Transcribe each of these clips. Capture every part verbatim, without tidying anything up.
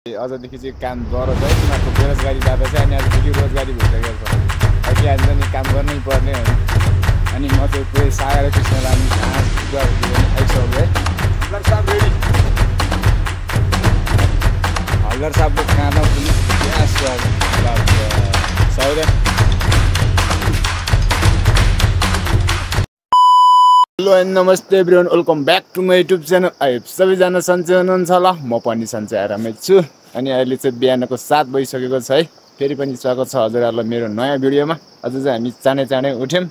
अझदेखि चाहिँ काम गरोस् है तिमीहरूको बेरोजगारी जाँदा चाहिँ अनि आजदेखि रोजगारी भइसकेको छ अघि आज नि काम गर्नै पर्ने हो अनि म चाहिँ पुरै सागर कृष्णलाई नि घाँस गुवाहरू आइसक्यो है हल्दर साहब रेडी हल्दर साहबको काँदा पनि क्या स्वाद सौदा hello and namaste everyone welcome back to my YouTube channel आई सबैजना सन्चै हुनुहुन्छ होला म पनि सन्चै आरामै छु अनि अहिले चाहिँ बिहानको सात बजिसकेको छ है फेरि पनि स्वागत छ हजुरहरूलाई मेरो नयाँ भिडियोमा अझ चाहिँ हामी चाँडै चाँडै उठ्यौँ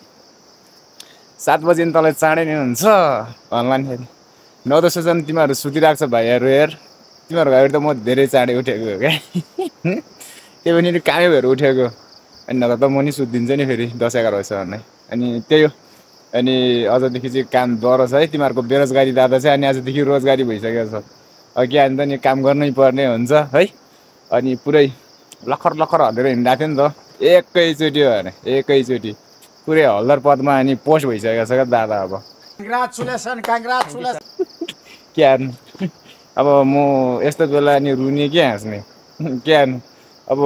सात बजी नि तँलाई चाँडै नै हुन्छ अनलाइन फेरि नौ दस बजी तिमीहरू सुतिरहेको छ भाइहरू हेर तिमीहरूको भाइहरू त म धेरै चाँडै उठेको हो क्या त्यही पनि कामै भएर उठेको अनि नभए त म नि सुतिदिन्छु नि फेरि दस एघार बजीसम्म नै अनि त्यही हो अनि अझदेखि चाहिँ काम गरोस् है तिमीहरूको बेरोजगारी जाँदा चाहिँ अनि आजदेखि रोजगारी भइसकेको छ अघि आज त नि काम गर्नै पर्ने हुन्छ है अनि पुरै लखर लखर हलेर हिँडिरहेको थियो नि त एकैचोटि हो भने एकैचोटि पुरै हल्दर पदमा अनि पोस्ट भइसकेको छ क्या दादा अब कङ्ग्रेचुलेसन कङ्ग्रेचुलेसन के हार्नु अब म यस्तो बेला अनि रुने के हाँस्ने के हार्नु अब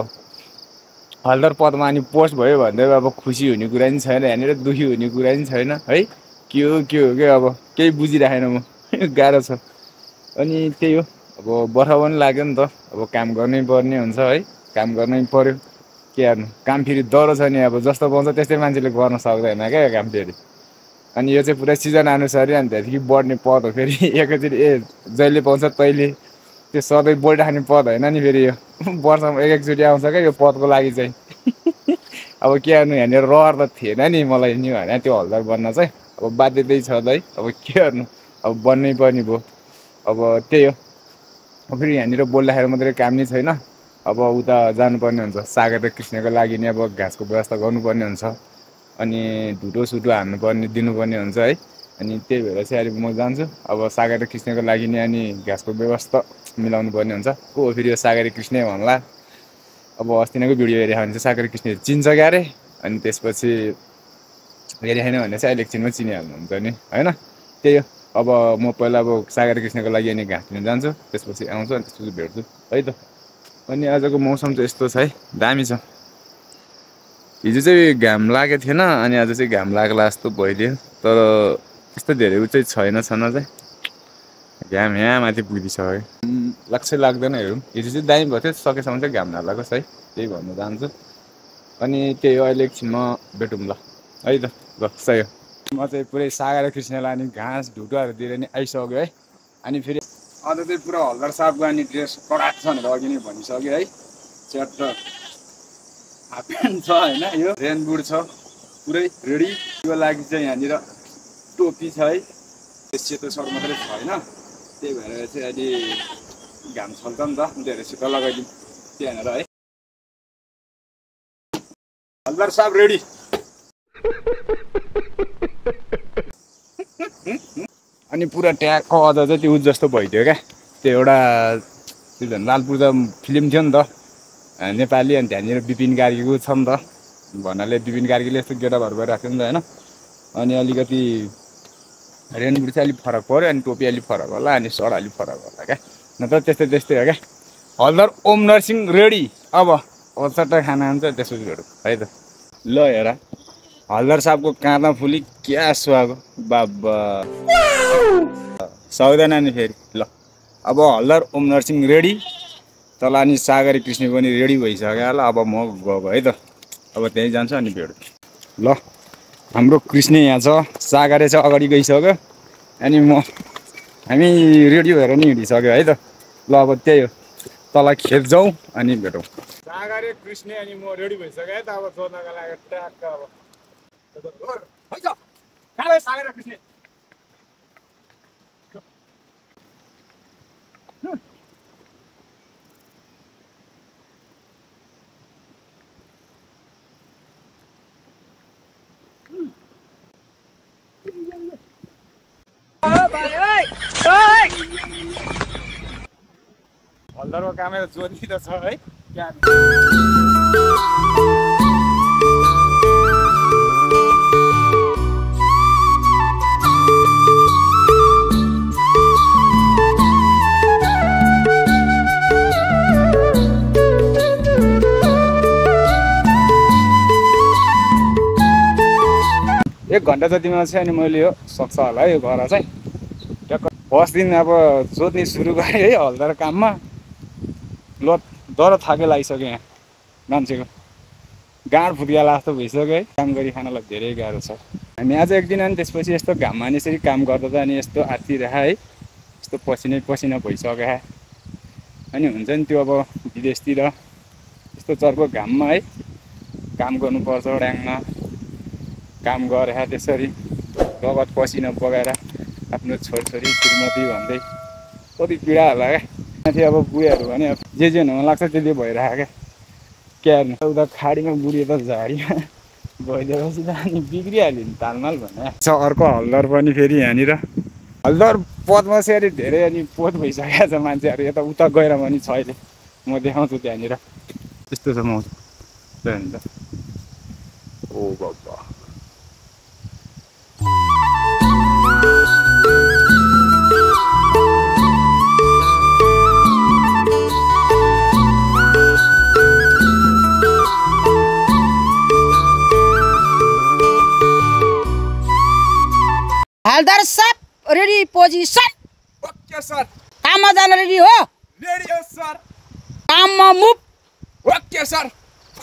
हल्दर पदमा अनि पोस्ट भयो भन्दै अब खुसी हुने कुरा नि छैन यहाँनिर दुखी हुने कुरा नि छैन है के हो के हो के अब केही बुझिराखेन म गाह्रो छ अनि त्यही हो अब बर्खा पनि लाग्यो नि त अब काम गर्नै पर्ने हुन्छ है काम गर्नै पर्यो के हार्नु काम फेरि डह्रो छ नि अब जस्तो पाउँछ त्यस्तै मान्छेले गर्न सक्दैन क्या काम फेरि अनि यो चाहिँ पुरा सिजन अनुसारै अनि त्यहाँदेखि बढ्ने पद हो फेरि एकैचोटि ए जहिले पाउँछ तैले त्यो सधैँ बढिराख्ने पद होइन नि फेरि यो वर्षमा एक एकचोटि आउँछ क्या यो पदको लागि चाहिँ अब के गर्नु यहाँनिर रहर त थिएन नि मलाई नि होइन त्यो हल्दर बन्न चाहिँ अब बाध्यतै छ है अब के गर्नु अब बन्नै पर्ने भयो अब त्यही हो फेरि यहाँनिर बोल्दाखेरि मात्रै काम नै छैन अब उता जानुपर्ने हुन्छ सागर र कृष्णको लागि नि अब घाँसको व्यवस्था गर्नुपर्ने हुन्छ अनि ढुटो सुटो हान्नुपर्ने दिनुपर्ने हुन्छ है अनि त्यही भएर चाहिँ अहिले म जान्छु अब सागर र कृष्णको लागि नि अनि घाँसको व्यवस्था मिलाउनु पर्ने हुन्छ को फेरि यो सागर कृष्ण भन्ला अब अस्ति नैको भिडियो हेरेको भने चाहिँ सागर कृष्ण चिन्छ क्यारे अनि त्यसपछि हेरेन भने चाहिँ अहिले एकछिनमा चिनिहाल्नुहुन्छ नि होइन त्यही हो अब म पहिला अब सागर कृष्णको लागि अनि घाँस लिन जान्छु त्यसपछि आउँछु अनि त्यसपछि भेट्छु है त अनि आजको मौसम चाहिँ यस्तो छ है दामी छ हिजो चाहिँ घाम लागेको थिएन अनि आज चाहिँ घाम लाग्ला जस्तो भइदियो तर त्यस्तो धेरै उ चाहिँ छैन छैन चाहिँ घाम यहाँ माथि पुगिसक्यो लाग्छै लाग्दैन हेरौँ हिजो चाहिँ दामी भएको थियो सकेसम्म चाहिँ घाम नलागोस् है त्यही भन्नु चाहन्छु अनि त्यही हो अहिले एकछिनमा भेटौँ ल है त ल सही हो म चाहिँ पुरै सागर कृष्णलाई अनि घाँस ढुटोहरू दिएर नि आइसक्यो है अनि फेरि अझ चाहिँ पुरा हल्दर साहबको अनि ड्रेस कडाक छ भनेर अघि नै भनिसक्यो है च्याट हाफ प्यान्ट छ होइन यो रेन बुट छ पुरै रेडी यो लागि चाहिँ यहाँनिर टोपी छ है सेतो सर्ट मात्रै छ होइन त्यही भएर चाहिँ अहिले घाम छल्छ नि त धेरै सित लगाइदिउँ त्यही भनेर है हल्दर साहब रेडी अनि पुरा ट्यागको अझ चाहिँ त्यो जस्तो भइदियो क्या त्यो एउटा त्यो झन् लालपुर त फिल्म थियो नि त नेपाली अनि त्यहाँनिर विपिन कार्कीको छ नि त भन्नाले विपिन कार्कीले यस्तो गेटअपहरू गरिरहेको थियो नि त होइन अनि अलिकति रेनबुट चाहिँ अलिक फरक पऱ्यो अनि टोपी अलिक फरक होला अनि सर्ट अलिक फरक होला क्या नत्र त्यस्तै त्यस्तै हो क्या हल्दर ओम नरसिंह रेडी अब ओचट्टा खाना हुन्छ त्यसपछि भेटौँ है त ल हेर हल्दर साहबको काँदा फुली क्या स्वागो बाबा सक्दैन नि फेरि ल अब हल्दर ओम नरसिंह रेडी तल अनि सागर कृष्ण पनि रेडी भइसक्यो होला अब म गएको है त अब त्यहीँ जान्छु अनि भेटौँ ल हाम्रो कृष्ण यहाँ छ सागरे चाहिँ अगाडि गइसक्यो अनि म हामी रेडी भएर नि हिँडिसक्यो है त ल अब त्यही हो तल खेत जाउँ अनि भेटौँ सागरे कृष्ण अनि म रेडी भइसक्यो है त अब जोड्नको लागि ट्याक्क अब सागर कृष्ण हल्दरको कामै जोडी त छ है एक घन्टा जतिमा चाहिँ अनि मैले यो सक्छ होला है यो घर चाहिँ ट्याक्क फर्स्ट दिन अब जोत्ने सुरु गरेँ है हल्दार काममा ल डर थाकै लागिसक्यो यहाँ मान्छेको गाँड फुटियाला जस्तो भइसक्यो है काम गरी खानलाई धेरै गाह्रो छ हामी आज एक दिन अनि त्यसपछि यस्तो घाममा अनि यसरी काम गर्दा त अनि यस्तो आत्तिरह है यस्तो पसिनै पसिना भइसक्यो अनि हुन्छ नि त्यो अब विदेशतिर यस्तो चर्को घाममा है काम गर्नुपर्छ ड्याङमा काम गरे त्यसरी रगत पसिना बगाएर आफ्नो छोरछोरी श्रीमती भन्दै कति पीडा होला क्या माथि अब बुढीहरू भने जे जे हुन लाग्छ त्यति भइरहेको क्या क्या उता खाडीमा बुढी त झाडीमा भइदिएपछि त अनि बिग्रिहाल्यो नि तालमाल भने अर्को हल्दर पनि फेरि यहाँनिर हल्दर पदमा चाहिँ अलिक धेरै अनि पोत भइसकेको छ मान्छेहरू यता उता गएर पनि छ अहिले म देखाउँछु त्यहाँनिर त्यस्तो छ म त ओ बाबा हल्दार सब रेडी पोजिसन ओके सर काममा जान रेडी हो रेडी हो सर काममा मुभ ओके सर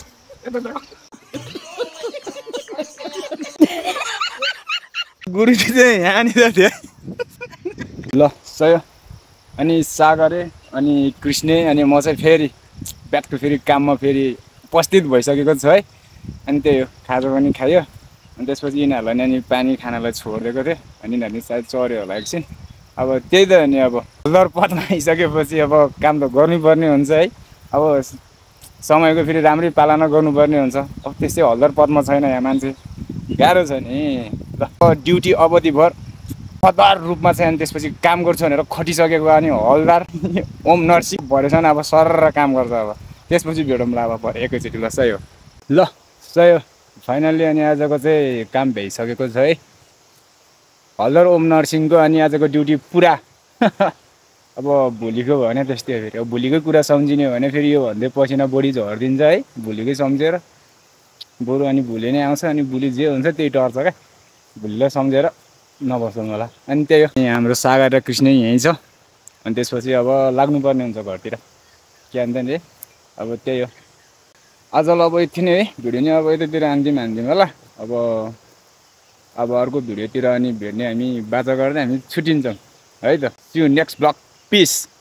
गुरुजी चाहिँ यहाँनिर थियो ल सय अनि सागरे अनि कृष्णे अनि म चाहिँ फेरि ब्याक टु फेरि काममा फेरि उपस्थित भइसकेको छु है अनि त्यही हो खाजा पनि खायो अनि त्यसपछि यिनीहरूलाई नि अनि पानी खानालाई छोडिदिएको थिएँ अनि यिनीहरूले सायद चऱ्यो होला एकछिन अब त्यही त अनि अब हल्दर पदमा आइसकेपछि अब काम त गर्नुपर्ने हुन्छ है अब समयको फेरि राम्रै पालना गर्नुपर्ने हुन्छ अब त्यस्तै हल्दर पदमा छैन यहाँ मान्छे गाह्रो छ नि ल ड्युटी अवधिभर पदवार रूपमा चाहिँ अनि त्यसपछि काम गर्छु भनेर खटिसकेको अनि हल्दार ओम नर्सिङ भरेछन् अब सरर काम गर्छ अब त्यसपछि भेटौँला अब पर एकैचोटि ल सही हो ल सही हो फाइनल्ली अनि आजको चाहिँ काम भइसकेको छ है हल्दर ओम नर्सिङको अनि आजको ड्युटी पुरा अब भोलिको भने त्यस्तै हो फेरि अब भोलिकै कुरा सम्झिने हो भने फेरि यो भन्दै पसिना बढी झरिदिन्छ है भोलिकै सम्झेर बरु अनि भोलि नै आउँछ अनि भोलि जे हुन्छ त्यही टर्छ क्या भोलिलाई सम्झेर नबसौँ होला अनि त्यही हो यहाँ हाम्रो सागर र कृष्ण यहीँ छ अनि त्यसपछि अब लाग्नुपर्ने हुन्छ घरतिर के अन्त नि अब त्यही हो आजलाई अब यति नै है भिडियो नै अब यतातिर हान्दिउँ हान्दिउँ होला अब अब अर्को भिडियोतिर अनि भेट्ने हामी बाचा गर्दै हामी छुट्टिन्छौँ है त see you next blog piece